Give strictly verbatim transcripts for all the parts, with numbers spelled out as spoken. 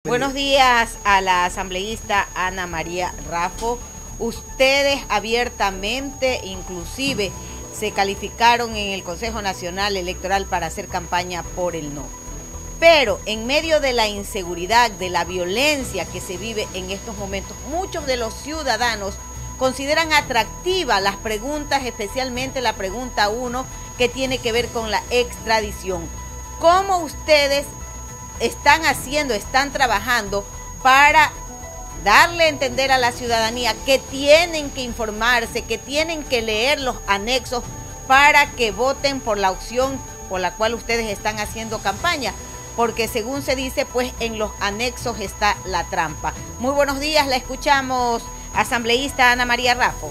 Buenos días a la asambleísta Ana María Raffo. Ustedes abiertamente, inclusive, se calificaron en el Consejo Nacional Electoral para hacer campaña por el no. Pero en medio de la inseguridad, de la violencia que se vive en estos momentos, muchos de los ciudadanos consideran atractivas las preguntas, especialmente la pregunta uno, que tiene que ver con la extradición. ¿Cómo ustedes están haciendo, están trabajando para darle a entender a la ciudadanía que tienen que informarse, que tienen que leer los anexos para que voten por la opción por la cual ustedes están haciendo campaña? Porque según se dice, pues en los anexos está la trampa. Muy buenos días, la escuchamos, asambleísta Ana María Raffo.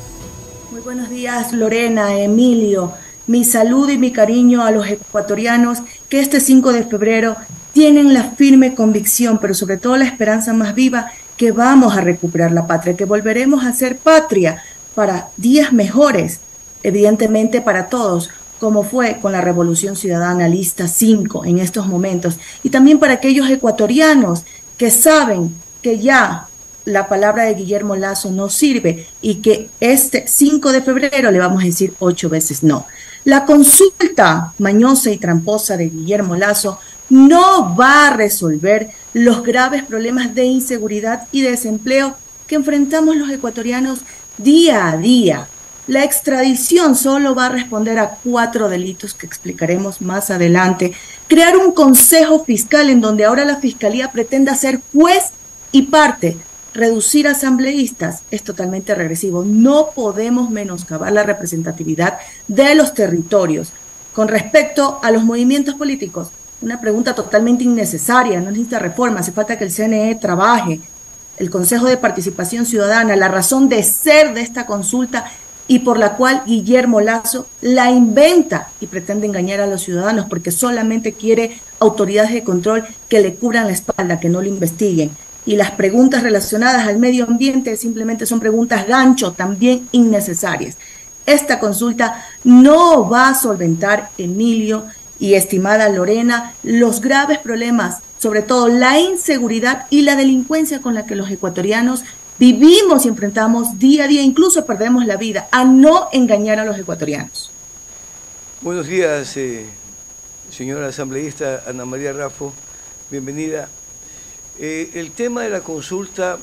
Muy buenos días, Lorena, Emilio. Mi saludo y mi cariño a los ecuatorianos que este cinco de febrero tienen la firme convicción, pero sobre todo la esperanza más viva, que vamos a recuperar la patria, que volveremos a ser patria para días mejores, evidentemente para todos, como fue con la Revolución Ciudadana Lista cinco en estos momentos, y también para aquellos ecuatorianos que saben que ya la palabra de Guillermo Lasso no sirve y que este cinco de febrero le vamos a decir ocho veces no. La consulta mañosa y tramposa de Guillermo Lasso no va a resolver los graves problemas de inseguridad y desempleo que enfrentamos los ecuatorianos día a día. La extradición solo va a responder a cuatro delitos que explicaremos más adelante. Crear un consejo fiscal en donde ahora la fiscalía pretenda ser juez y parte. Reducir asambleístas es totalmente regresivo. No podemos menoscabar la representatividad de los territorios. Con respecto a los movimientos políticos, una pregunta totalmente innecesaria, no necesita reforma, hace falta que el C N E trabaje. El Consejo de Participación Ciudadana, la razón de ser de esta consulta y por la cual Guillermo Lasso la inventa y pretende engañar a los ciudadanos porque solamente quiere autoridades de control que le cubran la espalda, que no lo investiguen. Y las preguntas relacionadas al medio ambiente simplemente son preguntas gancho, también innecesarias. Esta consulta no va a solventar, Emilio y estimada Lorena, los graves problemas, sobre todo la inseguridad y la delincuencia con la que los ecuatorianos vivimos y enfrentamos día a día, incluso perdemos la vida, a no engañar a los ecuatorianos. Buenos días, eh, señora asambleísta Ana María Raffo, bienvenida. Eh, el tema de la consulta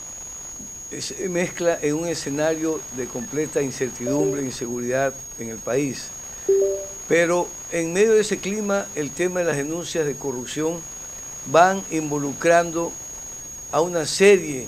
se mezcla en un escenario de completa incertidumbre e inseguridad en el país. Pero en medio de ese clima, el tema de las denuncias de corrupción van involucrando a una serie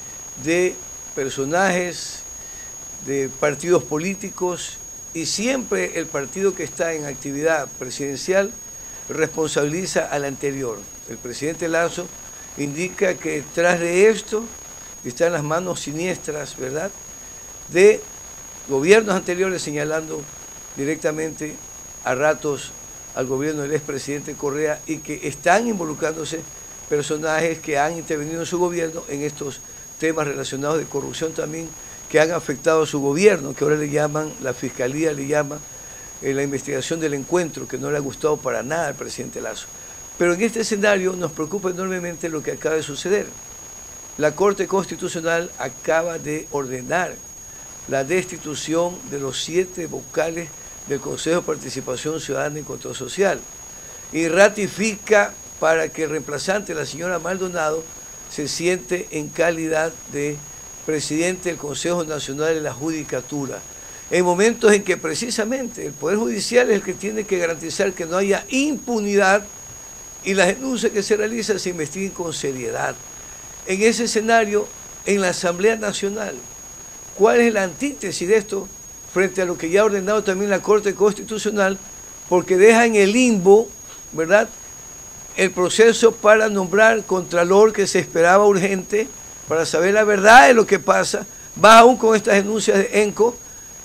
de personajes, de partidos políticos, y siempre el partido que está en actividad presidencial responsabiliza al anterior. El presidente Lasso indica que tras de esto están las manos siniestras, ¿verdad?, de gobiernos anteriores, señalando directamente a ratos al gobierno del expresidente Correa, y que están involucrándose personajes que han intervenido en su gobierno en estos temas relacionados de corrupción también, que han afectado a su gobierno, que ahora le llaman, la fiscalía le llama eh, la investigación del encuentro, que no le ha gustado para nada al presidente Lasso. Pero en este escenario nos preocupa enormemente lo que acaba de suceder. La Corte Constitucional acaba de ordenar la destitución de los siete vocales del Consejo de Participación Ciudadana y Control Social y ratifica para que el reemplazante, la señora Maldonado, se siente en calidad de presidente del Consejo Nacional de la Judicatura, en momentos en que precisamente el Poder Judicial es el que tiene que garantizar que no haya impunidad y las denuncias que se realizan se investiguen con seriedad. En ese escenario, en la Asamblea Nacional, ¿cuál es la antítesis de esto frente a lo que ya ha ordenado también la Corte Constitucional? Porque deja en el limbo, ¿verdad?, el proceso para nombrar contralor que se esperaba urgente para saber la verdad de lo que pasa, va aún con estas denuncias de ENCO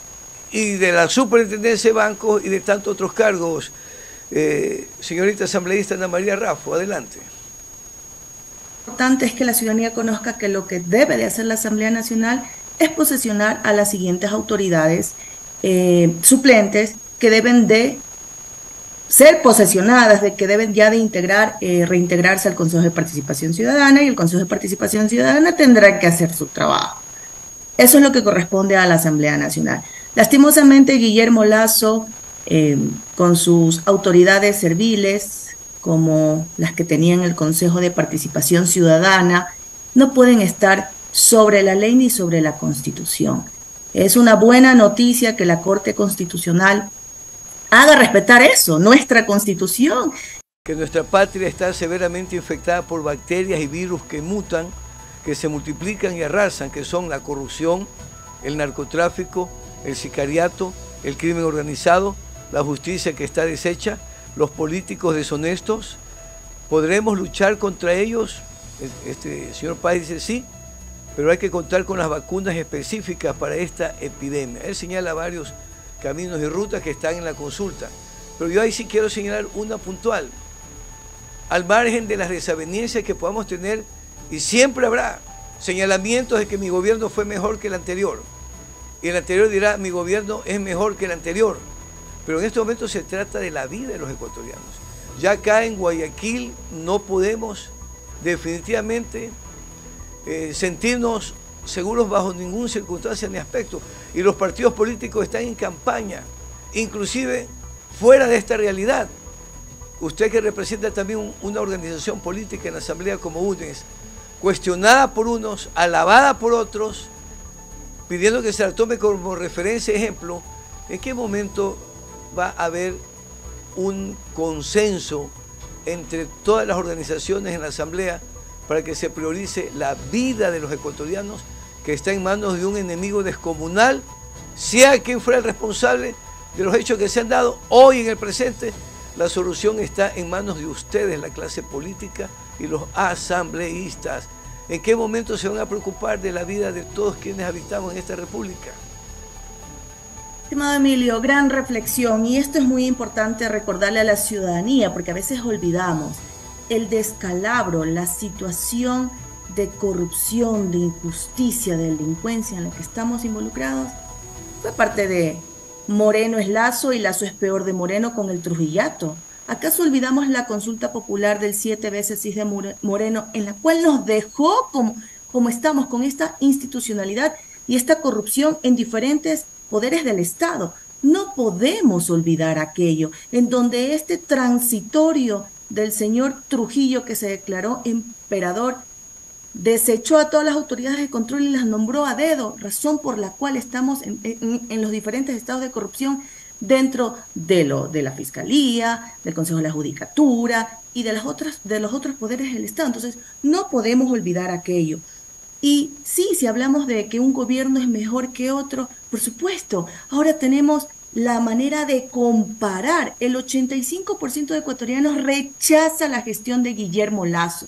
y de la Superintendencia de Bancos y de tantos otros cargos. Eh, señorita asambleísta Ana María Raffo, adelante. Lo importante es que la ciudadanía conozca que lo que debe de hacer la Asamblea Nacional es posesionar a las siguientes autoridades eh, suplentes que deben de ser posesionadas de que deben ya de integrar, eh, reintegrarse al Consejo de Participación Ciudadana, y el Consejo de Participación Ciudadana tendrá que hacer su trabajo. Eso es lo que corresponde a la Asamblea Nacional. Lastimosamente, Guillermo Lasso, eh, con sus autoridades serviles, como las que tenían el Consejo de Participación Ciudadana, no pueden estar sobre la ley ni sobre la Constitución. Es una buena noticia que la Corte Constitucional haga respetar eso, nuestra Constitución. Que nuestra patria está severamente infectada por bacterias y virus que mutan, que se multiplican y arrasan, que son la corrupción, el narcotráfico, el sicariato, el crimen organizado, la justicia que está deshecha, los políticos deshonestos. ¿Podremos luchar contra ellos? Este señor Páez dice sí, pero hay que contar con las vacunas específicas para esta epidemia. Él señala varios caminos y rutas que están en la consulta, pero yo ahí sí quiero señalar una puntual. Al margen de las desavenencias que podamos tener, y siempre habrá señalamientos de que mi gobierno fue mejor que el anterior, y el anterior dirá mi gobierno es mejor que el anterior, pero en este momento se trata de la vida de los ecuatorianos. Ya acá en Guayaquil no podemos definitivamente eh, sentirnos seguros bajo ninguna circunstancia ni aspecto, y los partidos políticos están en campaña, inclusive fuera de esta realidad. Usted que representa también un, una organización política en la Asamblea como U N E S, cuestionada por unos, alabada por otros, pidiendo que se la tome como referencia, ejemplo, ¿en qué momento va a haber un consenso entre todas las organizaciones en la Asamblea para que se priorice la vida de los ecuatorianos, que está en manos de un enemigo descomunal, sea quien fuera el responsable de los hechos que se han dado hoy en el presente? La solución está en manos de ustedes, la clase política y los asambleístas. ¿En qué momento se van a preocupar de la vida de todos quienes habitamos en esta república? Estimado Emilio, gran reflexión, y esto es muy importante recordarle a la ciudadanía, porque a veces olvidamos el descalabro, la situación de corrupción, de injusticia, de delincuencia en la que estamos involucrados. Fue parte de Moreno es Lasso y Lasso es peor de Moreno con el Trujillato. ¿Acaso olvidamos la consulta popular del siete veces sí de Moreno, en la cual nos dejó como, como estamos con esta institucionalidad y esta corrupción en diferentes poderes del Estado? No podemos olvidar aquello, en donde este transitorio del señor Trujillo, que se declaró emperador, desechó a todas las autoridades de control y las nombró a dedo, razón por la cual estamos en, en, en los diferentes estados de corrupción dentro de, lo, de la Fiscalía, del Consejo de la Judicatura y de, las otras, de los otros poderes del Estado. Entonces, no podemos olvidar aquello. Y sí, si hablamos de que un gobierno es mejor que otro, por supuesto, ahora tenemos la manera de comparar. El ochenta y cinco por ciento de ecuatorianos rechaza la gestión de Guillermo Lasso.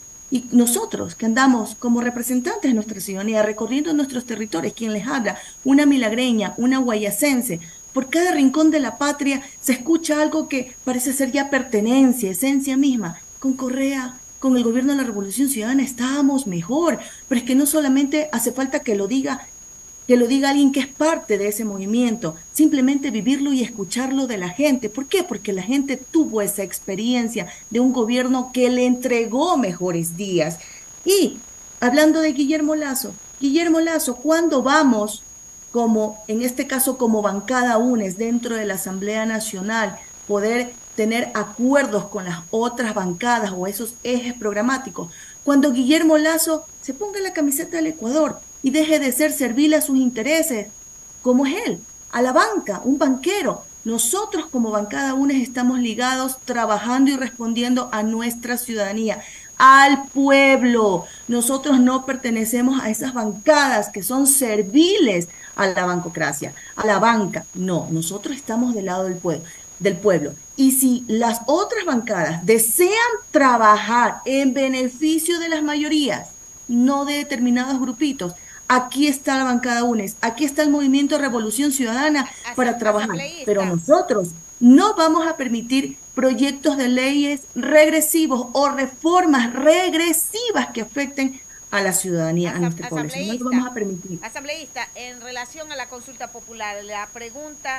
Y nosotros, que andamos como representantes de nuestra ciudadanía, recorriendo nuestros territorios, quien les habla, una milagreña, una guayacense, por cada rincón de la patria se escucha algo que parece ser ya pertenencia, esencia misma. Con Correa, con el gobierno de la Revolución Ciudadana estábamos mejor, pero es que no solamente hace falta que lo diga, que lo diga alguien que es parte de ese movimiento, simplemente vivirlo y escucharlo de la gente. ¿Por qué? Porque la gente tuvo esa experiencia de un gobierno que le entregó mejores días. Y hablando de Guillermo Lasso, Guillermo Lasso, ¿cuándo vamos, como en este caso como bancada U N E S dentro de la Asamblea Nacional, poder tener acuerdos con las otras bancadas o esos ejes programáticos? Cuando Guillermo Lasso se ponga la camiseta del Ecuador y deje de ser servil a sus intereses, como es él, a la banca, un banquero. Nosotros como bancada U N E S estamos ligados, trabajando y respondiendo a nuestra ciudadanía, al pueblo. Nosotros no pertenecemos a esas bancadas que son serviles a la bancocracia, a la banca. No, nosotros estamos del lado del pueblo. del pueblo. Y si las otras bancadas desean trabajar en beneficio de las mayorías, no de determinados grupitos, aquí está la bancada U N E S, aquí está el Movimiento Revolución Ciudadana para trabajar. Pero nosotros no vamos a permitir proyectos de leyes regresivos o reformas regresivas que afecten a la ciudadanía, a nuestra población. No lo vamos a permitir. Asambleísta, en relación a la consulta popular, la pregunta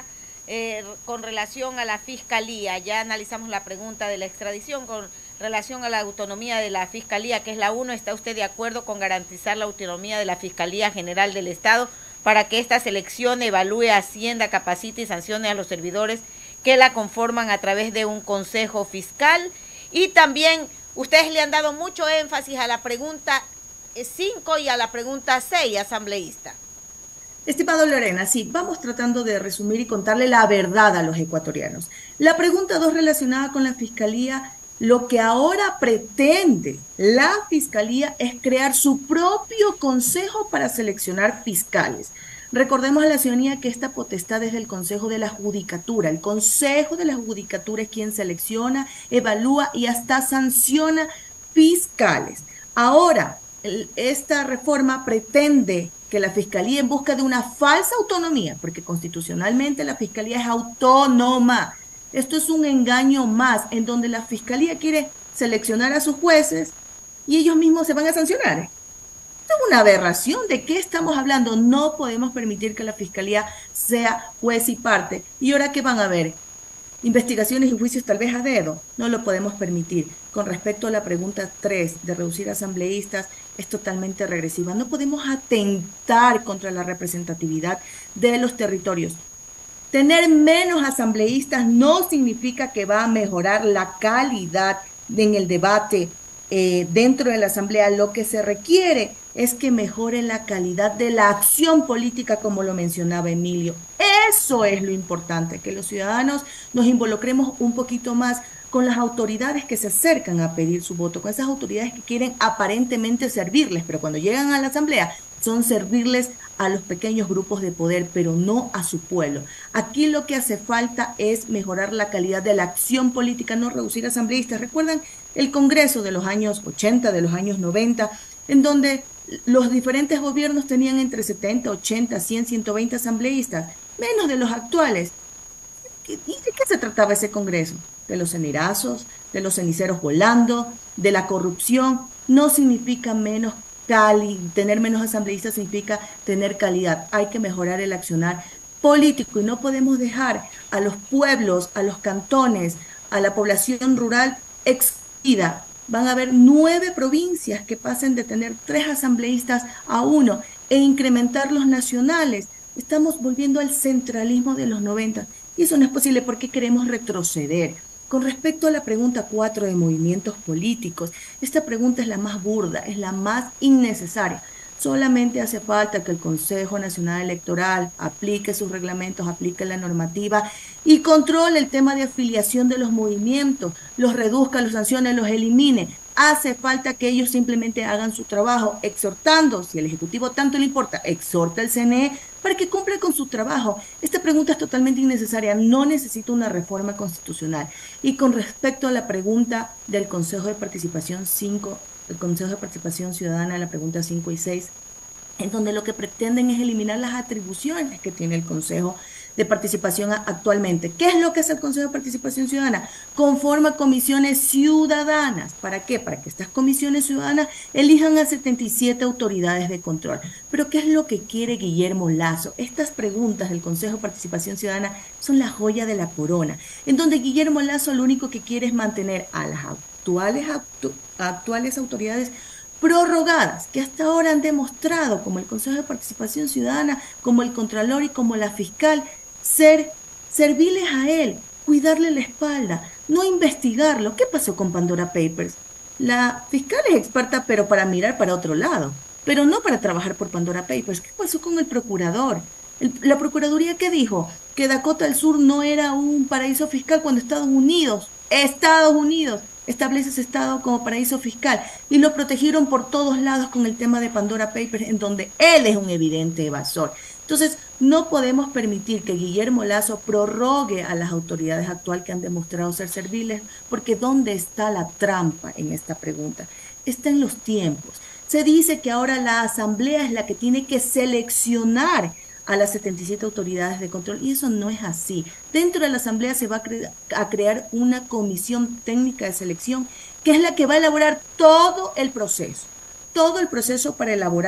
eh, con relación a la Fiscalía. Ya analizamos la pregunta de la extradición con relación a la autonomía de la Fiscalía, que es la uno. ¿Está usted de acuerdo con garantizar la autonomía de la Fiscalía General del Estado para que ésta seleccione, evalúe, ascienda, capacite y sancione a los servidores que la conforman a través de un consejo fiscal? Y también ustedes le han dado mucho énfasis a la pregunta cinco y a la pregunta seis, asambleísta. Estimado Lorena, sí, vamos tratando de resumir y contarle la verdad a los ecuatorianos. La pregunta dos relacionada con la Fiscalía, lo que ahora pretende la Fiscalía es crear su propio consejo para seleccionar fiscales. Recordemos a la ciudadanía que esta potestad es del Consejo de la Judicatura. El Consejo de la Judicatura es quien selecciona, evalúa y hasta sanciona fiscales. Ahora, esta reforma pretende que la Fiscalía, en busca de una falsa autonomía, porque constitucionalmente la Fiscalía es autónoma, esto es un engaño más, en donde la Fiscalía quiere seleccionar a sus jueces y ellos mismos se van a sancionar. Esto es una aberración. ¿De qué estamos hablando? No podemos permitir que la Fiscalía sea juez y parte. ¿Y ahora qué van a ver? Investigaciones y juicios tal vez a dedo, no lo podemos permitir. Con respecto a la pregunta tres de reducir asambleístas, es totalmente regresiva. No podemos atentar contra la representatividad de los territorios. Tener menos asambleístas no significa que va a mejorar la calidad en el debate eh, dentro de la asamblea. Lo que se requiere es que mejore la calidad de la acción política, como lo mencionaba Emilio. Eso es lo importante, que los ciudadanos nos involucremos un poquito más con las autoridades que se acercan a pedir su voto, con esas autoridades que quieren aparentemente servirles, pero cuando llegan a la asamblea son servirles a los pequeños grupos de poder, pero no a su pueblo. Aquí lo que hace falta es mejorar la calidad de la acción política, no reducir asambleístas. ¿Recuerdan el Congreso de los años ochenta, de los años noventa, en donde los diferentes gobiernos tenían entre setenta, ochenta, cien, ciento veinte asambleístas, menos de los actuales? ¿Y de qué se trataba ese Congreso? De los cenizazos, de los ceniceros volando, de la corrupción. No significa menos cali, tener menos asambleístas significa tener calidad. Hay que mejorar el accionar político y no podemos dejar a los pueblos, a los cantones, a la población rural excluida. Van a haber nueve provincias que pasen de tener tres asambleístas a uno e incrementar los nacionales. Estamos volviendo al centralismo de los noventa y eso no es posible porque queremos retroceder. Con respecto a la pregunta cuatro de movimientos políticos, esta pregunta es la más burda, es la más innecesaria. Solamente hace falta que el Consejo Nacional Electoral aplique sus reglamentos, aplique la normativa y controle el tema de afiliación de los movimientos, los reduzca, los sancione, los elimine. Hace falta que ellos simplemente hagan su trabajo, exhortando, si el Ejecutivo tanto le importa, exhorta al C N E para que cumpla con su trabajo. Esta pregunta es totalmente innecesaria, no necesita una reforma constitucional. Y con respecto a la pregunta del Consejo de Participación cinco, el Consejo de Participación Ciudadana, la pregunta cinco y seis, en donde lo que pretenden es eliminar las atribuciones que tiene el Consejo de Participación actualmente. ¿Qué es lo que hace el Consejo de Participación Ciudadana? Conforma comisiones ciudadanas. ¿Para qué? Para que estas comisiones ciudadanas elijan a setenta y siete autoridades de control. Pero ¿qué es lo que quiere Guillermo Lasso? Estas preguntas del Consejo de Participación Ciudadana son la joya de la corona, en donde Guillermo Lasso lo único que quiere es mantener a las actuales, actu actuales autoridades prorrogadas, que hasta ahora han demostrado, como el Consejo de Participación Ciudadana, como el Contralor y como la Fiscal, ser serviles a él, cuidarle la espalda, no investigarlo. ¿Qué pasó con Pandora Papers? La Fiscal es experta, pero para mirar para otro lado, pero no para trabajar por Pandora Papers. ¿Qué pasó con el Procurador? El, la Procuraduría, ¿qué dijo? Que Dakota del Sur no era un paraíso fiscal cuando Estados Unidos, Estados Unidos, establece ese estado como paraíso fiscal y lo protegieron por todos lados con el tema de Pandora Papers, en donde él es un evidente evasor. Entonces, no podemos permitir que Guillermo Lasso prorrogue a las autoridades actuales que han demostrado ser serviles, porque ¿dónde está la trampa en esta pregunta? Está en los tiempos. Se dice que ahora la Asamblea es la que tiene que seleccionar a las setenta y siete autoridades de control, y eso no es así. Dentro de la Asamblea se va a, cre a crear una comisión técnica de selección, que es la que va a elaborar todo el proceso, todo el proceso para elaborar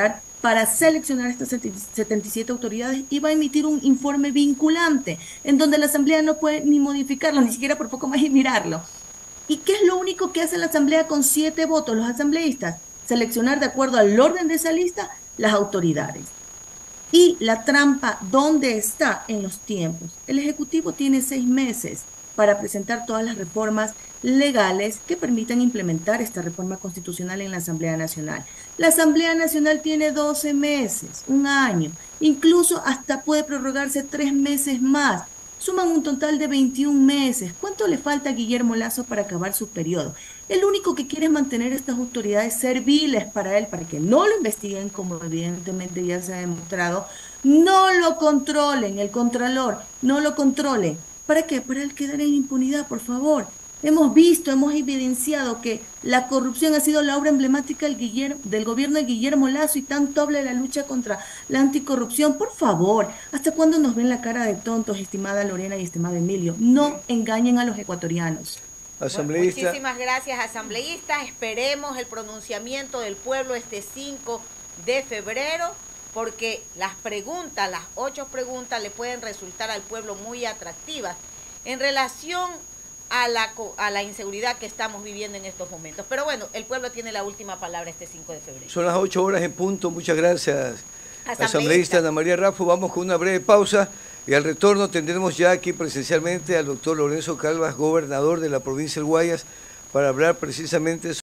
para seleccionar estas setenta y siete autoridades y va a emitir un informe vinculante en donde la Asamblea no puede ni modificarlo, ni siquiera por poco más y mirarlo. ¿Y qué es lo único que hace la Asamblea con siete votos, los asambleístas? Seleccionar de acuerdo al orden de esa lista las autoridades. Y la trampa, ¿dónde está? En los tiempos. El Ejecutivo tiene seis meses para presentar todas las reformas legales que permitan implementar esta reforma constitucional en la Asamblea Nacional. La Asamblea Nacional tiene doce meses, un año, incluso hasta puede prorrogarse tres meses más. Suman un total de veintiún meses. ¿Cuánto le falta a Guillermo Lasso para acabar su periodo? El único que quiere es mantener estas autoridades serviles para él, para que no lo investiguen, como evidentemente ya se ha demostrado, no lo controlen, el contralor, no lo controlen. ¿Para qué? Para él quedar en impunidad, por favor. Hemos visto, hemos evidenciado que la corrupción ha sido la obra emblemática del, Guillermo, del gobierno de Guillermo Lasso y tanto habla de la lucha contra la anticorrupción. Por favor, ¿hasta cuándo nos ven la cara de tontos, estimada Lorena y estimado Emilio? No engañen a los ecuatorianos. Asambleísta. Bueno, muchísimas gracias, asambleístas. Esperemos el pronunciamiento del pueblo este cinco de febrero, porque las preguntas, las ocho preguntas, le pueden resultar al pueblo muy atractivas en relación a la, a la inseguridad que estamos viviendo en estos momentos. Pero bueno, el pueblo tiene la última palabra este cinco de febrero. Son las ocho horas en punto. Muchas gracias, asambleísta, asambleísta Ana María Raffo. Vamos con una breve pausa y al retorno tendremos ya aquí presencialmente al doctor Lorenzo Calvas, gobernador de la provincia del Guayas, para hablar precisamente sobre